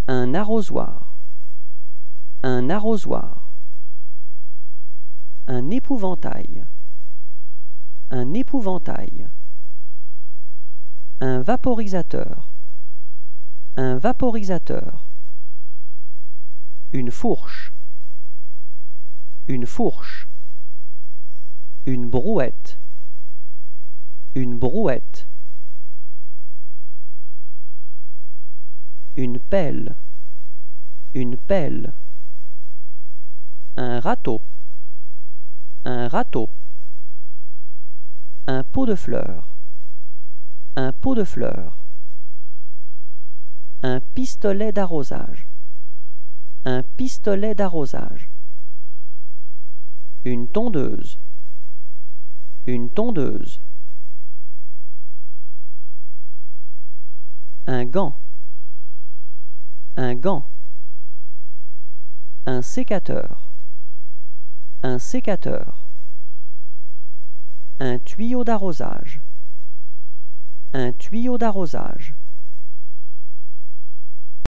un arrosoir, un arrosoir, un épouvantail, un épouvantail, un vaporisateur, un vaporisateur, une fourche, une fourche, une brouette, une brouette, une pelle, une pelle, un râteau, un râteau, un pot de fleurs, un pot de fleurs, un pistolet d'arrosage, un pistolet d'arrosage, une tondeuse, une tondeuse, un gant, un gant, un sécateur, un sécateur, un tuyau d'arrosage, un tuyau d'arrosage,